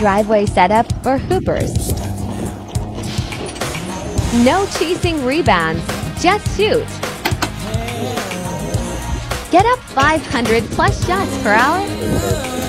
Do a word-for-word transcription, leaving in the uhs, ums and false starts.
driveway setup for hoopers. No chasing rebounds, just shoot. Get up five hundred plus shots per hour.